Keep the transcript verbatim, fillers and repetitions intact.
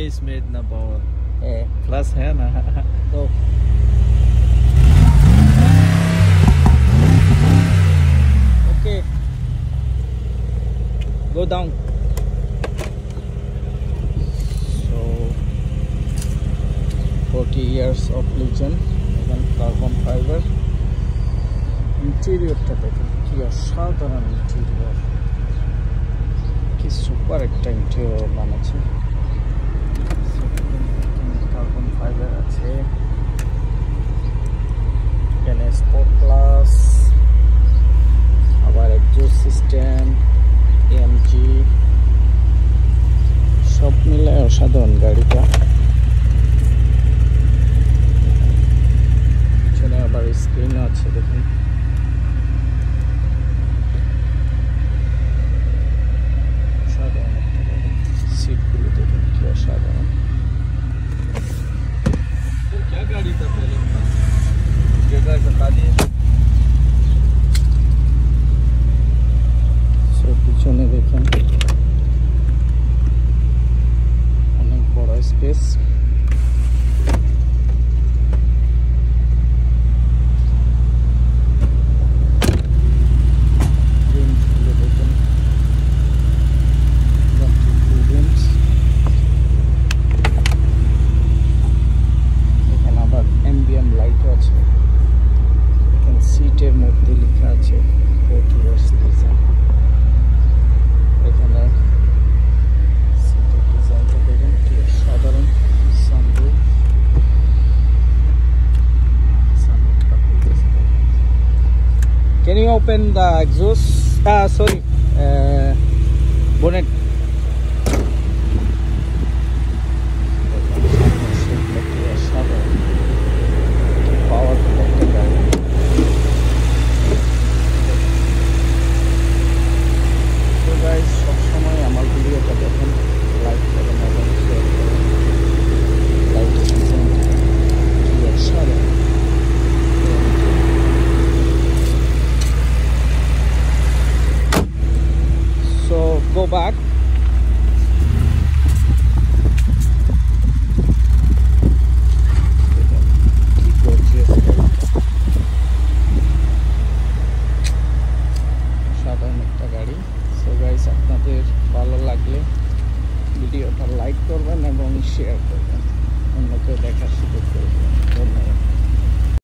is made na power. Yeah. Plus है ना. Go. Okay. Go down. So forty years of legend and carbon fiber. Interior টা দেখুন কি অসাধারণ interior, কি সুপার একটা ইন্টেরিয়র বানাচ্ছে। কার্বন ফাইবার আছে, এখানে স্পোর্ট ক্লাস, আবার এক্সস্ট সিস্টেম, এএমজি, সব মিলে অসাধারণ গাড়িটা। পিছনে আবার স্ক্রিন আছে দেখুন। सीटগুলো দেখুন কি অসাধারণ। क्या गाड़ी था पहले? जगह बता दिए। সো পিছনে দেখুন অনেক বড় স্পেস। সিটের মধ্যে লেখা আছে forty years design। এখানে সিটের ডিজাইনটা দেখুন কি সাধারণ। সানরুফ, সানরুফটা খুলতেছে। Can you open the exhaust? Ah, sorry, uh, bonnet. Powerful একটা গাড়ি। সবসময় আমার ভিডিওটা দেখুন, লাইক করুন এবং শেয়ার করুন। লাইক সারে সো গো ব্যাক। সাধারণ একটা গাড়ি। সো গাইস, আপনাদের ভালো লাগলে ভিডিওটা লাইক করবেন এবং শেয়ার করবেন।